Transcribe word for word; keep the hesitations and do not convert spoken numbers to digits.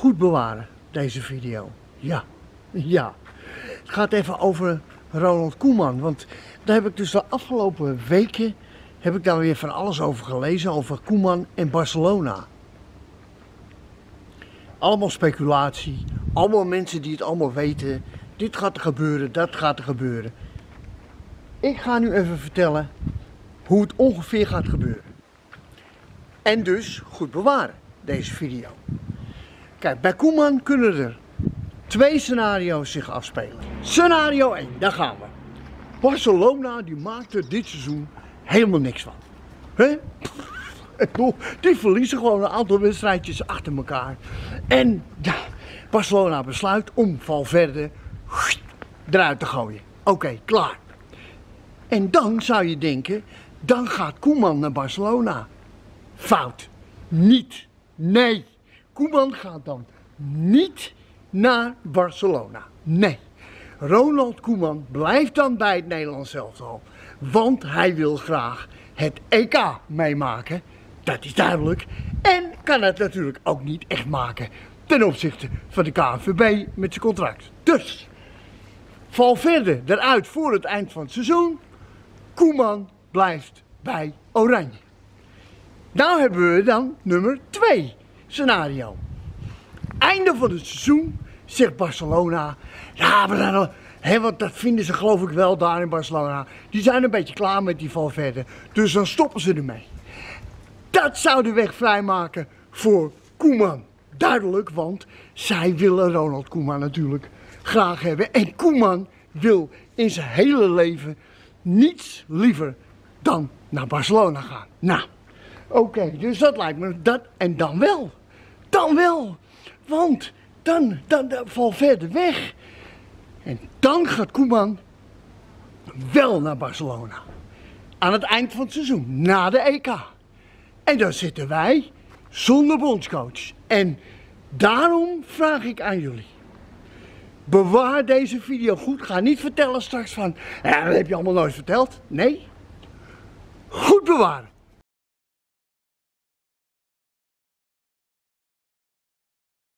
goed bewaren, deze video. Ja, ja. Het gaat even over Ronald Koeman, want daar heb ik dus de afgelopen weken, heb ik daar weer van alles over gelezen, over Koeman en Barcelona. Allemaal speculatie, allemaal mensen die het allemaal weten, dit gaat er gebeuren, dat gaat er gebeuren. Ik ga nu even vertellen hoe het ongeveer gaat gebeuren. En dus goed bewaren, deze video. Kijk, bij Koeman kunnen er twee scenario's zich afspelen. Scenario één, daar gaan we. Barcelona die maakt er dit seizoen helemaal niks van. Hè? Die verliezen gewoon een aantal wedstrijdjes achter elkaar. En ja, Barcelona besluit om Valverde eruit te gooien. Oké, okay, klaar. En dan zou je denken, dan gaat Koeman naar Barcelona. Fout. Niet. Nee. Koeman gaat dan niet naar Barcelona. Nee. Ronald Koeman blijft dan bij het Nederlands elftal. Want hij wil graag het E K meemaken. Dat is duidelijk. En kan het natuurlijk ook niet echt maken ten opzichte van de K N V B met zijn contract. Dus, Valverde eruit voor het eind van het seizoen. Koeman blijft bij Oranje. Nou hebben we dan nummer twee scenario. Einde van het seizoen zegt Barcelona, ja, we zijn al, hè, want dat vinden ze geloof ik wel daar in Barcelona. Die zijn een beetje klaar met die Valverde, dus dan stoppen ze ermee. Dat zou de weg vrijmaken voor Koeman. Duidelijk, want zij willen Ronald Koeman natuurlijk graag hebben. En Koeman wil in zijn hele leven niets liever dan naar Barcelona gaan. Nou, oké, okay, dus dat lijkt me dat. En dan wel. Dan wel. Want dan, dan, dan valt verder weg. En dan gaat Koeman wel naar Barcelona. Aan het eind van het seizoen, na de E K. En dan zitten wij zonder bondscoach. En daarom vraag ik aan jullie. Bewaar deze video goed. Ga niet vertellen straks van, ja, dat heb je allemaal nooit verteld. Nee. Goed bewaren.